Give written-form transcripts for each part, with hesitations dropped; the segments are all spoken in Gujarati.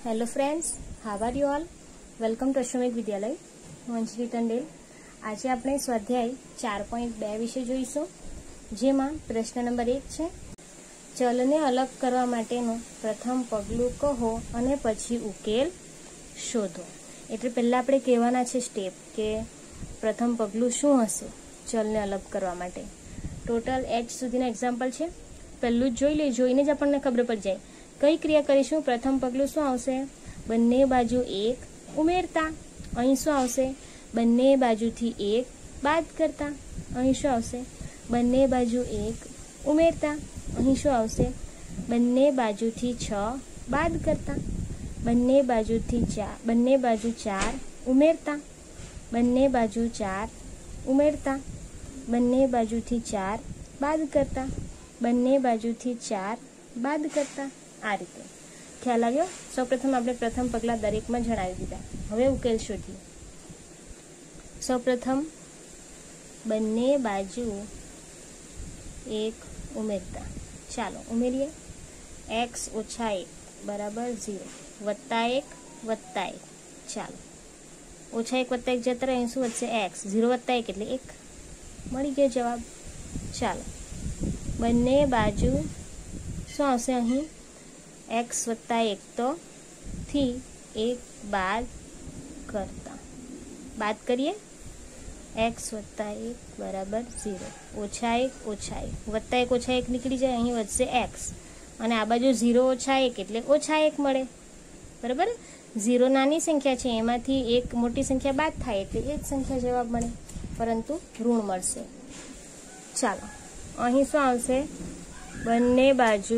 Hello friends, how are you all? Welcome to Ashwamegh Vidyalaya. હું અંજલિ ટંડેલ. આજે આપણે સ્વાધ્યાય 4.2 વિશે જોઈશું, જેમાં પ્રશ્ન નંબર 1 છે, ચલને અલગ કરવા માટેનું પ્રથમ પગલું કહો અને પછી ઉકેલ શોધો. એટલે પહેલાં આપણે કહેવાના છે સ્ટેપ કે પ્રથમ પગલું શું હશે ચલને અલગ કરવા માટે. ટોટલ 8 સુધીના એક્ઝામ્પલ છે. પહેલું જ જોઈ લે, જોઈને જ આપણને ખબર પડી જાય કઈ ક્રિયા કરીશું. પ્રથમ પગલું શું આવશે? બંને બાજુ 1 ઉમેરતા. અહીં શું આવશે? બંને બાજુથી 1 બાદ કરતા. અહીં શું આવશે? બંને બાજુ 1 ઉમેરતા. અહીં શું આવશે? બંને બાજુથી 6 બાદ કરતા. બંને બાજુથી 4, બંને બાજુ 4 ઉમેરતા. બંને બાજુ 4 ઉમેરતા. બંને બાજુથી 4 બાદ કરતા. બંને બાજુથી 4 બાદ કરતા. આ રીતે ખ્યાલ આવ્યો? સૌપ્રથમ આપણે પ્રથમ પગલાં દરેકમાં જણાવી દીધા. હવે ઉકેલ શોધીએ. સૌપ્રથમ બંને બાજુ 1 ઉમેરતા. ચાલો ઉમેરીએ. x - 1 બરાબર 0 વત્તા 1 વત્તા 1. ચાલો -1 વત્તા 1 જતા રહે, અહીં શું વધશે? x. 0 વત્તા 1 એટલે 1. મળી ગયો જવાબ. ચાલો બંને બાજુ શું આવશે? અહીં x વત્તા 1 તો થી 1 બાદ કરતા. બાદ કરીએ. x વત્તા 1 બરાબર 0 -1 વત્તા 1 -1 નીકળી જાય, અહીં વધશે x અને આ બાજુ 0 - 1 એટલે -1 મળે. બરાબર? 0 નાની સંખ્યા છે, એમાંથી એક મોટી સંખ્યા બાદ થાય એટલે એ જ સંખ્યા જવાબ મળે, પરંતુ ઋણ મળશે. ચાલો અહીં શું આવશે? બંને બાજુ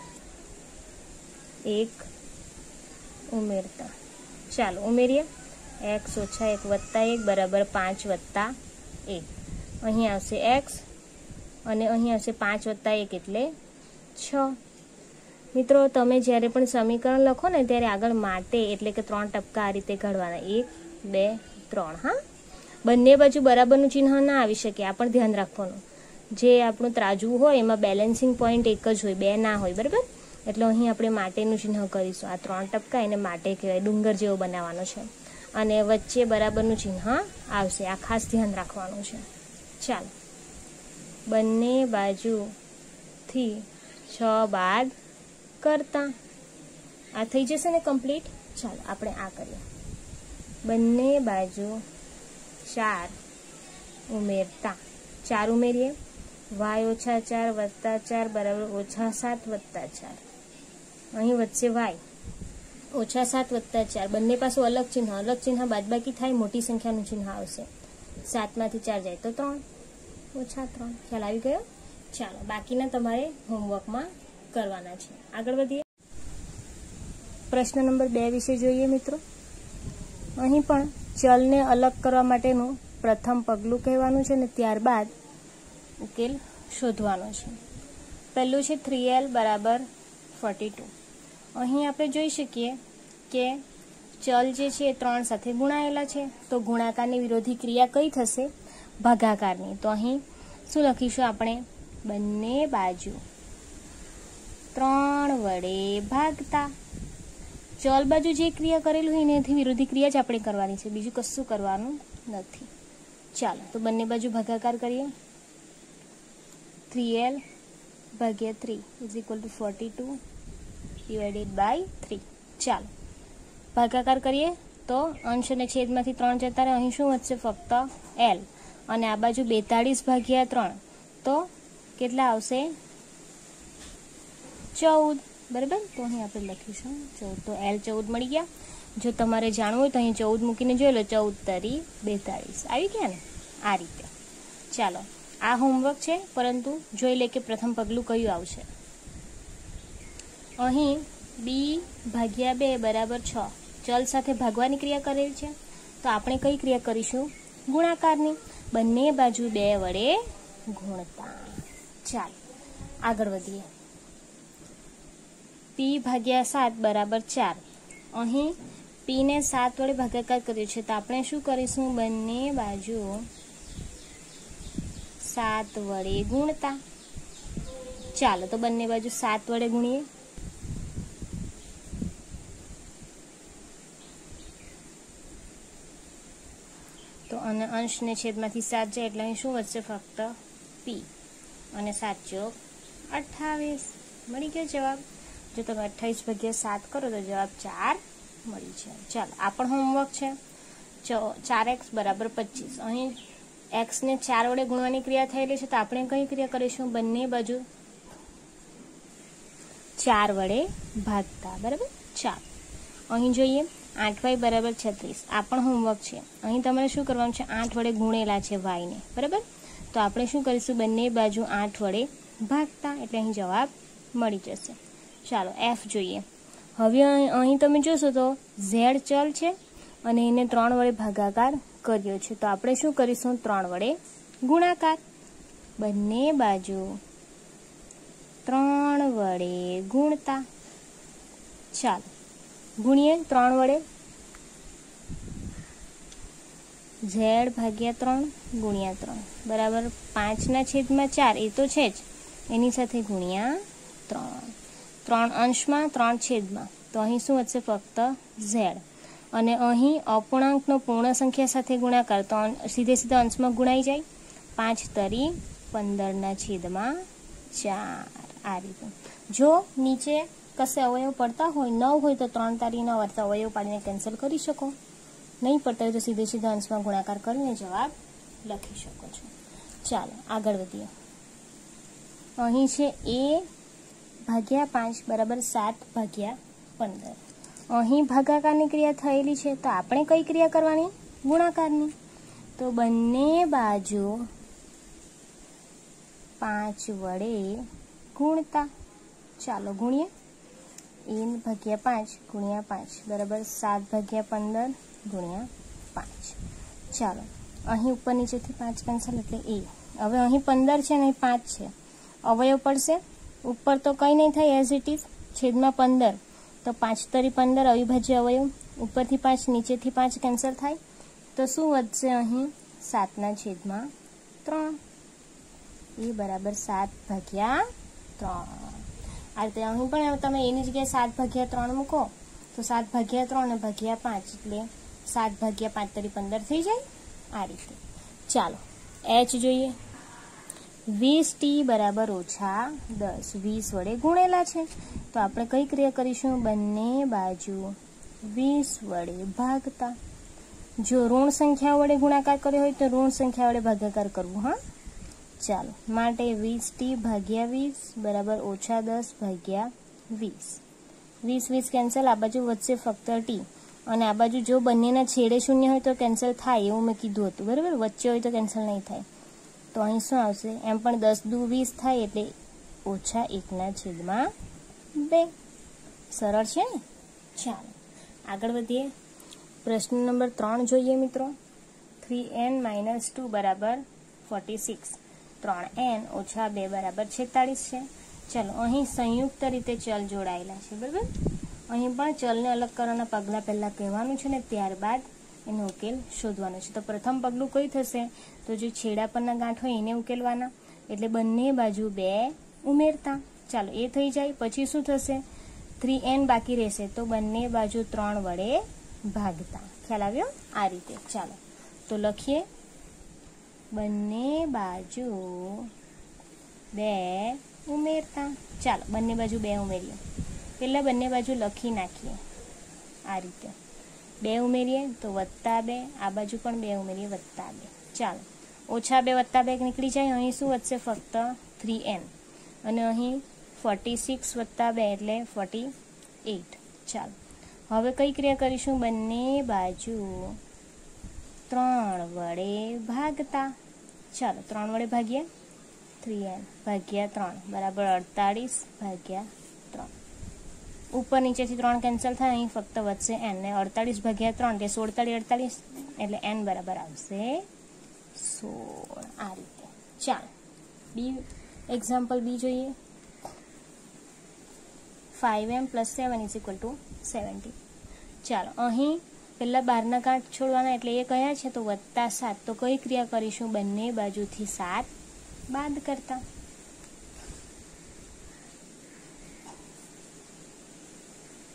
1 ઉમેરતા. ચાલો ઉમેરીએ. x - 1 વત્તા 1 બરાબર 5 વત્તા 1. અહીં આવશે x અને અહીં આવશે 5 વત્તા 1 એટલે 6. મિત્રો, તમે જ્યારે પણ સમીકરણ લખો ને ત્યારે આગળ માટે એટલે કે 3 ટપકા આ રીતે કાઢવાના. 1 2 3. હા, બંને બાજુ બરાબરનું ચિહ્ન ના આવી શકે, આ પણ ધ્યાન રાખવાનું. જે આપણું ત્રાજવું હોય એમાં બેલેન્સિંગ પોઈન્ટ એક જ હોય, 2 ના હોય. બરાબર? એટલે અહીં આપણે માટેનું ચિહ્ન કરીશું. આ 3 ટપકા એને માટે કહેવાય, ડુંગર જેવો બનાવવાનો છે અને વચ્ચે બરાબરનું ચિહ્ન આવશે. આ ખાસ ધ્યાન રાખવાનું છે. ચાલો બંને બાજુથી 6 બાદ કરતા. આ થઈ જશે ને કમ્પ્લીટ. ચાલો આપણે આ કરીએ. બંને બાજુ 4 ઉમેરતા. 4 ઉમેરીએ. y - 4 વત્તા 4 બરાબર -7 વત્તા 4. અહીં વધશે y -7 વત્તા 4. બંને પાછું અલગ ચિહ્ન બાદબાકી થાય, મોટી સંખ્યાનું ચિહ્ન આવશે. 7 માંથી 4 જાય તો 3 -3. ખ્યાલ આવી ગયો? ચાલો બાકીના તમારે હોમવર્કમાં કરવાના છે. આગળ વધીએ. પ્રશ્ન નંબર 2 વિશે જોઈએ મિત્રો. અહીં પણ ચલને અલગ કરવા માટેનું પ્રથમ પગલું કહેવાનું છે ને ત્યારબાદ ઉકેલ શોધવાનો છે. પહેલું છે 3l બરાબર 42. અહીં આપણે જોઈ શકીએ કે ચલ જે છે એ 3 સાથે ગુણાયેલા છે, તો ગુણાકારની વિરોધી ક્રિયા કઈ થશે? ભાગાકારની. તો અહીં શું લખીશું આપણે? બંને બાજુ 3 વડે ભાગતા. ચલ બાજુ જે ક્રિયા કરેલું હોય એનાથી વિરોધી ક્રિયા જ આપણે કરવાની છે, બીજું કશું કરવાનું નથી. ચાલો તો બંને બાજુ ભાગાકાર કરીએ. 3l ભાગ્યા 3 = 42 ડિવાઇડેડ બાય 3. ચાલો ભાગાકાર કરીએ તો અંશ અને છેદમાંથી 3 જતા રહે, અહીં શું વધશે? ફક્ત l. અને આ બાજુ 42 ભાગ્યા 3 તો કેટલા આવશે? 14. બરાબર? તો અહીં આપણે લખીશું 14. તો l 14 મળી ગયા. જો તમારે જાણવું હોય તો અહીં 14 મૂકીને જોઈ લો. 14 તરી 42 આવી ગયા ને? આ રીતે. ચાલો આ હોમવર્ક છે, પરંતુ જોઈ લે કે પ્રથમ પગલું કયું આવશે. અહીં b ભાગ્યા 2 બરાબર 6. ચલ સાથે ભાગવાની ક્રિયા કરેલ છે, તો આપણે કઈ ક્રિયા કરીશું? ગુણાકારની. બંને બાજુ 2 વડે ગુણતા. ચાલો આગળ વધીએ. p ભાગ્યા 7 બરાબર 4. અહીં p ને 7 વડે ભાગાકાર કર્યો છે, તો આપણે શું કરીશું? બંને બાજુ 7 વડે ગુણતા. ચાલો તો બંને બાજુ 7 વડે ગુણીએ. અને અંશને છેદમાંથી 7 જાય એટલે અહીં શું વધશે? ફક્ત પી. અને 7 ચોક 28 મળી ગયો જવાબ. જો તમે 28/7 કરો તો જવાબ 4 મળી જાય. ચાલો, આ પણ હોમવર્ક છે. 4x = 25. અહીં x ને 4 વડે ગુણવાની ક્રિયા થયેલી છે, તો આપણે કઈ ક્રિયા કરીશું? બંને બાજુ 4 વડે ભાગતા. બરાબર. ચાલો, અહીં જોઈએ 8y = 36. આ પણ હોમવર્ક છે. અહીં તમારે શું કરવાનું છે? 8 વડે ગુણેલા છે y ને. બરાબર. તો આપણે શું કરીશું? બંને બાજુ 8 વડે ભાગતા, એટલે અહીં જવાબ મળી જશે. ચાલો, f જોઈએ. હવે અહીં તમે જોશો તો z ચલ છે અને એને 3 વડે ભાગાકાર કર્યો છે, તો આપણે શું કરીશું? 3 વડે ગુણાકાર. બંને બાજુ 3 વડે ગુણતા. ચાલો, ગુણીએ 3 વડે. z / 3 ગુણ્યા 3 બરાબર 5/4. એ તો છે જ, એની સાથે ગુણ્યા 3. 3 અંશમાં 3 છેદમાં, તો અહીં શું વધશે? ફક્ત z. અને અહીં અપૂર્ણાંકનો પૂર્ણ સંખ્યા સાથે ગુણાકાર, તો સીધે સીધા અંશમાં ગુણાઈ જાય. 5 તરી 15/4. આ રીતે. જો નીચે કશે અવયવ પડતા હોય, 9 હોય તો 3 તારી 9 અર્થાત અવયવ પાડીને કેન્સલ કરી શકો. નહીં પડતા હોય તો સીધે સીધા અંશમાં ગુણાકાર કરીને જવાબ લખી શકો છો. ચાલો, આગળ વધીએ. અહીં છે a/5 = 7/15. અહીં ભાગાકારની ક્રિયા થયેલી છે, તો આપણે કઈ ક્રિયા કરવાની? ગુણાકારની. તો બંને બાજુ 5 વડે ગુણતા. ચાલો, ગુણીએ. a/5 ગુણ્યા 5 બરાબર 7/15 ગુણ્યા 5. ચાલો, અહીં ઉપર નીચેથી 5 કેન્સલ એટલે a. હવે અહીં 15 છે અને 5 છે. અવયવ પડશે. ઉપર તો કંઈ નહીં થાય, એઝ ઇટ ઇઝ. છેદમાં 15, તો 5 તરી 15 અવિભાજ્ય અવયવ. ઉપરથી 5, નીચેથી 5 કેન્સલ થાય, તો શું વધશે? અહીં 7/3. એ બરાબર 7/3. આ રીતે અહીં પણ તમે એની જગ્યાએ 7/3 મૂકો, તો 7/3 અને /5 એટલે 7/5 તરી 15 થઈ જાય. આ રીતે. ચાલો, h જોઈએ. 20t = -10. 20 વડે ગુણેલા છે, તો આપણે કઈ ક્રિયા કરીશું? બંને બાજુ 20 વડે ભાગતા. જો ઋણ સંખ્યા વડે ગુણાકાર કર્યો હોય તો ઋણ સંખ્યા વડે ભાગાકાર કરવું. હા, ચાલો. માટે 20t / 20 બરાબર -10/20. 20 કેન્સલ. આ બાજુ વધશે ફક્ત t. અને આ બાજુ જો બંનેના છેડે શૂન્ય હોય તો કેન્સલ થાય, એવું મેં કીધું હતું. બરાબર. વચ્ચે હોય તો કેન્સલ નહીં થાય. તો અહીં શું આવશે? એમ પણ 10 દુ 20 થાય એટલે -1/2. સરળ છે ને? ચાલો, આગળ વધીએ. પ્રશ્ન નંબર 3 જોઈએ મિત્રો. 3n - 2 = 46. 3n - 2 = 46 છે. ચાલો, અહીં સંયુક્ત રીતે ચલ જોડાયેલા છે. બરાબર. અહીં પણ ચલને અલગ કરવાના પગલાં પહેલાં કહેવાનું છે ને ત્યારબાદ એનો ઉકેલ શોધવાનો છે. તો પ્રથમ પગલું કઈ થશે? તો જે છેડા પરના ગાંઠ હોય એને ઉકેલવાના, એટલે બંને બાજુ 2 ઉમેરતા. ચાલો, એ થઈ જાય. પછી શું થશે? 3n બાકી રહેશે, તો બંને બાજુ 3 વડે ભાગતા. ખ્યાલ આવ્યો? આ રીતે. ચાલો, તો લખીએ. બંને બાજુ 2 ઉમેરતા. ચાલો, બંને બાજુ 2 ઉમેરીએ. પહેલાં બંને બાજુ લખી નાખીએ. આ રીતે 2 ઉમેરીએ તો +2. આ બાજુ પણ 2 ઉમેરીએ +2. ચાલો, -2 +2 નીકળી જાય. અહીં શું વધશે? ફક્ત 3n. અને અહીં 46 + 2 એટલે 48. ચાલો, હવે કઈ ક્રિયા કરીશું? બંને બાજુ 3 વડે ભાગતા. ચાલો, 3 વડે ભાગીએ. 3n/3 બરાબર 48/3. ઉપર નીચેથી 3 કેન્સલ થાય, અહીં ફક્ત વધશે n. ને 48/3 એટલે 16 એટલે n બરાબર આવશે 16. આ રીતે. ચાલો, એક્ઝામ્પલ બી જોઈએ. 5m + 7 = 70. ચાલો, અહીં પહેલાં 12ના ગાંઠ છોડવાના, એટલે એ કયા છે? તો +7. તો કઈ ક્રિયા કરીશું? બંને બાજુથી 7 બાદ કરતા.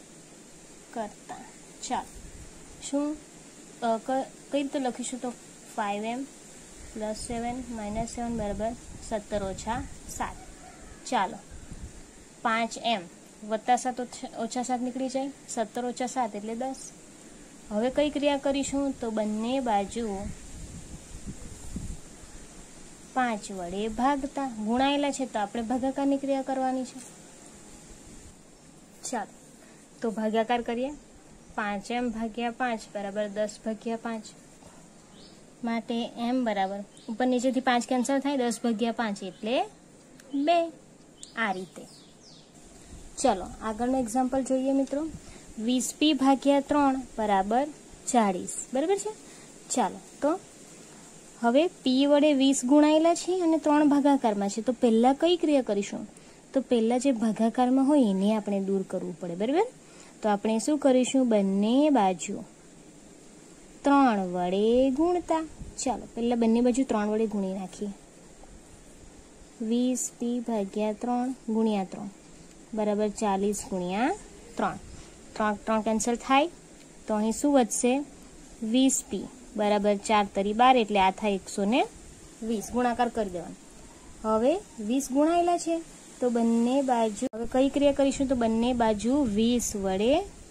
ચાલો, શું કઈ રીતે લખીશું? તો 5m + 7 - 7 બરાબર 17 ઓછા 7. ચાલો 5m વત્તા 7 ઓછા 7 નીકળી જાય, 17 ઓછા 7 એટલે 10. હવે કઈ ક્રિયા કરીશું તો બંને બાજુ 5 વડે ભાગતા. ગુણાયેલા છે તો આપણે ભાગાકારની ક્રિયા કરવાની છે. ચાલો તો ભાગાકાર કરીએ. 5m / 5 બરાબર 10 / 5 માટે m બરાબર ઉપર નીચેથી 5 કેન્સલ થાય, 10 / 5 એટલે 2. આ રીતે. ચલો આગળનું એક્ઝામ્પલ જોઈએ મિત્રો. 20p / 3 બરાબર 40 બરાબર છે. ચાલો તો હવે p વડે 20 ગુણાયેલા છે અને 3 ભાગાકારમાં છે, તો પહેલા કઈ ક્રિયા કરીશું તો પહેલા જે ભાગાકારમાં હોય એને આપણે દૂર કરવું પડે. બરાબર, તો આપણે શું કરીશું, બંને બાજુ 3 વડે ગુણતા. ચાલો પહેલા બંને બાજુ 3 વડે ગુણી નાખીએ. 20p / 3 × 3 બરાબર 40 × 3. 3 કેન્સલ થાય તો અહીં શું વધશે, 20p બરાબર 4 × 12 એટલે આ થાય 120. ગુણાકાર કરી દેવાનો. હવે 20 ગુણાયેલા છે તો બંને બાજુ હવે કઈ ક્રિયા કરીશું તો બંને બાજુ 20 વડે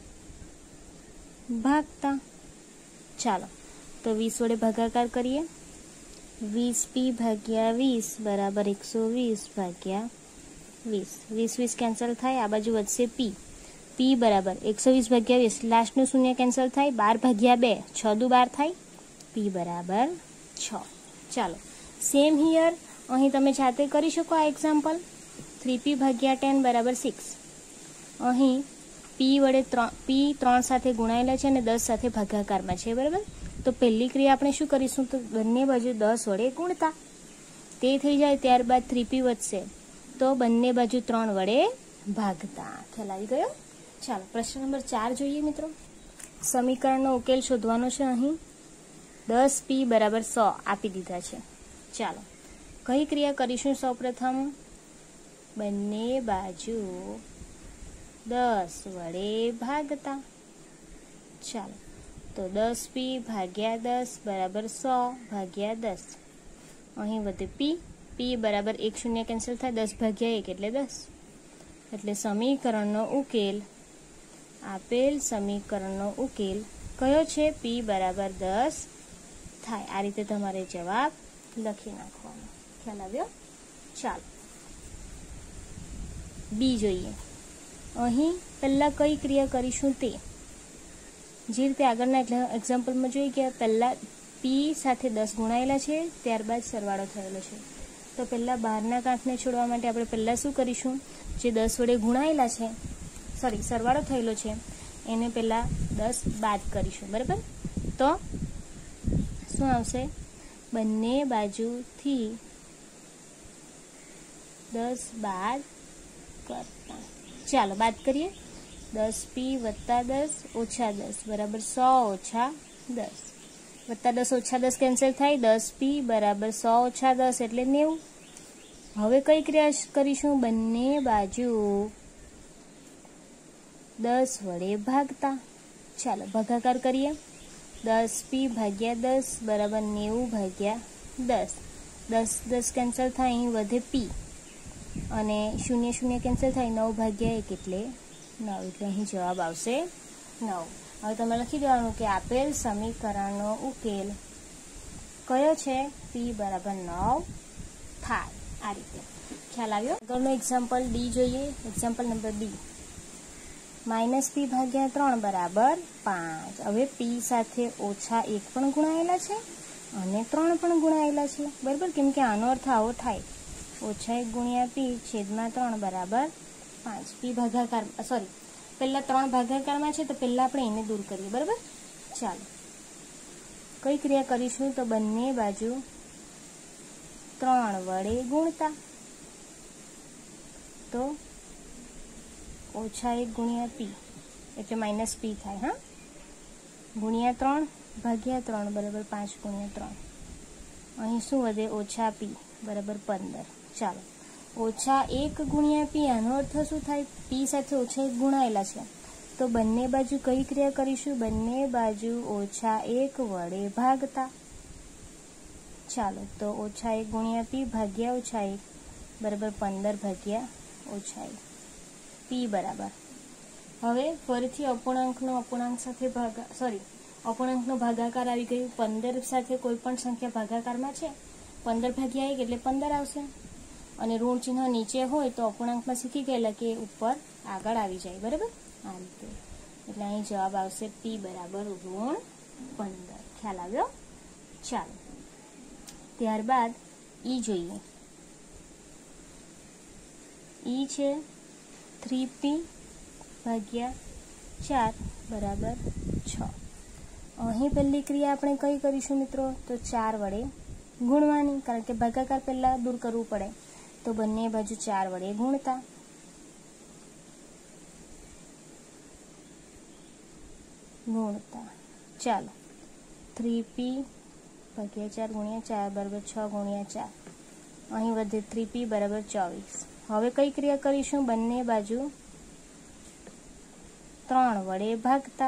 ભાગતા. ચાલો તો 20 વડે ભાગાકાર કરીએ. 20p / 20 બરાબર 120 / 20. 20 કેન્સલ થાય, આ બાજુ વધશે p. p બરાબર 120 / 20, લાસ્ટનું શૂન્ય કેન્સલ થાય, 12 / 2 6 દુ 12 થાય, p બરાબર 6. ચાલો સેમ હિયર અહીં તમે જાતે કરી શકો આ એક્ઝામ્પલ. 3p / 10 બરાબર 6. અહીં p વડે 3 સાથે ગુણાયેલા છે અને 10 સાથે ભાગાકારમાં છે. બરાબર, તો પહેલી ક્રિયા આપણે શું કરીશું તો બંને બાજુ 10 વડે ગુણતા. તે થઈ જાય ત્યારબાદ 3p વધશે તો બંને બાજુ 3 વડે ભાગતા. ખ્યાલ આવી ગયો. ચાલો પ્રશ્ન નંબર 4 જોઈએ મિત્રો. સમીકરણનો ઉકેલ શોધવાનો છે. અહીં 10p બરાબર 100 આપી દીધા છે. ચાલો કઈ ક્રિયા કરીશું, સૌપ્રથમ બંને બાજુ 10 વડે ભાગતા. ચાલો તો 10p / 10 બરાબર 100 / 10. અહીં વધે p બરાબર 1 શૂન્ય કેન્સલ થાય, 10 / 1 એટલે 10. એટલે સમીકરણનો ઉકેલ, આપેલ સમીકરણનો ઉકેલ કયો છે, p બરાબર 10 થાય. આ રીતે તમારે જવાબ લખી નાખવાનો. ખ્યાલ આવ્યો. ચાલો બી જોઈએ. અહીં પહેલા કઈ ક્રિયા કરીશું તે જે રીતે આગળના એક્ઝામ્પલમાં જોઈએ કે પહેલા p સાથે 10 ગુણાયેલા છે, ત્યારબાદ સરવાળો થયેલો છે. તો પહેલા બહારના કાંઠને છોડવા માટે આપણે પહેલા શું કરીશું, જે 10 વડે ગુણાયેલા છે, સરવાળો થયેલો છે એને પહેલા 10 બાદ કરીશું. બરાબર, તો શું આવશે, બંને બાજુથી 10 બાદ કરતા. ચાલો બાદ કરીએ. 10p + 10 - 10 બરાબર 100 - 10. +10 - 10 કેન્સલ થાય, 10p બરાબર 100 - 10 એટલે 90. હવે કઈ ક્રિયા કરીશું, બંને બાજુ 10 વડે ભાગતા. ચાલો ભાગાકાર કરીએ. 10p / 10 બરાબર 90 / 10. 10 કેન્સલ થાય, અહીં વધે p અને શૂન્ય કેન્સલ થાય, 9 / 1 એટલે 9. એટલે અહીં જવાબ આવશે 9. હવે તમે લખી દેવાનું કે આપેલ સમીકરણનો ઉકેલ કયો છે, p બરાબર 9 થાય. આ રીતે ખ્યાલ આવ્યો. આગળનો એક્ઝામ્પલ ડી જોઈએ. Example number D. -p / 3 બરાબર 5. હવે p સાથે -1 પણ ગુણાયેલા છે અને 3 પણ ગુણાયેલા છે. બરાબર, કેમ કે આનો અર્થ આવો થાય, -1 × p / 3 બરાબર 5. p ભાગાકાર પહેલા 3 ભાગાકારમાં છે તો પહેલા આપણે એને દૂર કરીએ. બરાબર, ચાલો કઈ ક્રિયા કરીશું તો બંને બાજુ 3 વડે ગુણતા. તો -1 × p એટલે -p થાય. હા, × 3 / 3 બરાબર 5 × 3. અહીં શું વધે, -p બરાબર 15. ચાલો -1 × p આનો અર્થ શું થાય, p સાથે -1 ગુણાયેલા છે તો બંને બાજુ કઈ ક્રિયા કરીશું, બંને બાજુ -1 વડે ભાગતા. ચાલો તો -1 ગુણ્યા p ભાગ્યા -1 બરાબર 15 ભાગ્યા -1 p બરાબર. હવે ફરીથી અપૂર્ણાંકનો અપૂર્ણાંક સાથે અપૂર્ણાંકનો ભાગાકાર આવી ગયું. 15 સાથે કોઈ પણ સંખ્યા ભાગાકારમાં છે, 15 ભાગ્યા 1 એટલે 15 આવશે. અને ઋણ ચિહ્ન નીચે હોય તો અપૂર્ણાંકમાં શીખી ગયેલા કે ઉપર આગળ આવી જાય. બરાબર, આ રીતે. એટલે અહીં જવાબ આવશે p બરાબર ઋણ 15. ખ્યાલ આવ્યો? ચાલો ત્યારબાદ ઈ જોઈએ. ઈ છે 3p ભાગ્યા 4 બરાબર 6. અહીં પહેલી ક્રિયા આપણે કઈ કરીશું મિત્રો? તો 4 વડે ગુણવાની, કારણ કે ભાગાકાર પહેલા દૂર કરવું પડે. તો બંને બાજુ 4 વડે ગુણતા. ચાલો 3p ભાગ્યા 4 ગુણ્યા 4 બરાબર 6 ગુણ્યા 4. અહીં વધે 3p બરાબર 24. હવે કઈ ક્રિયા કરીશું? બંને બાજુ 3 વડે ભાગતા.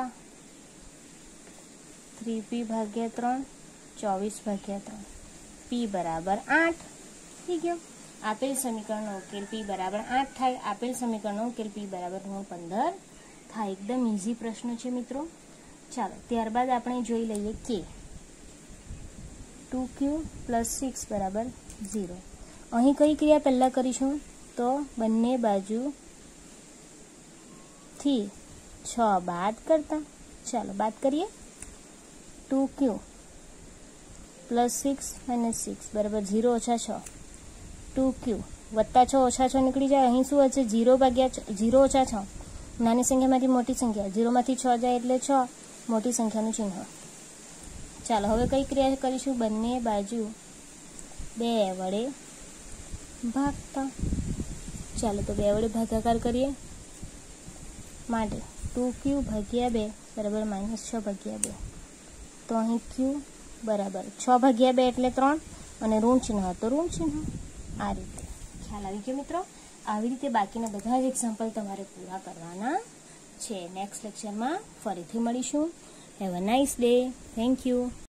3p ભાગ્યા 3 24 ભાગ્યા 3 p બરાબર 8. થઈ ગયો. આપેલ સમીકરણનો ઉકેલ p બરાબર 8 થાય. આપેલ સમીકરણનો ઉકેલ p બરાબર 15 થાય. એકદમ ઈઝી પ્રશ્ન છે મિત્રો. ચાલો ત્યારબાદ આપણે જોઈ લઈએ કે 2q + 6 બરાબર 0. અહીં કઈ ક્રિયા પહેલા કરીશું? તો બંને બાજુથી 6 બાદ કરતા. ચાલો બાદ કરીએ. 2q + 6 - 6 બરાબર 0 - 6. 2q + 6 - 6 નીકળી જાય. અહીં શું હશે? 0 - 6. નાની સંખ્યામાંથી મોટી સંખ્યા, 0 માંથી 6 જાય એટલે 6, મોટી સંખ્યાનું ચિહ્ન. ચાલો હવે કઈ ક્રિયા કરીશું? બંને બાજુ 2 વડે ભાગતા. ચાલો તો 2 વડે ભાગાકાર કરીએ. માટે 2q ભાગ્યા 2 બરાબર -6 ભાગ્યા 2. તો અહીં q બરાબર 6 ભાગ્યા 2 એટલે 3, અને ઋણ ચિહ્ન તો ઋણ ચિહ્ન. આ રીતે. ખ્યાલ આવી ગયો મિત્રો? આવી રીતે બાકીના બધા જ એક્ઝામ્પલ તમારે પૂરા કરવાના છે. નેક્સ્ટ લેક્ચરમાં ફરીથી મળીશું. Have a nice day. Thank you.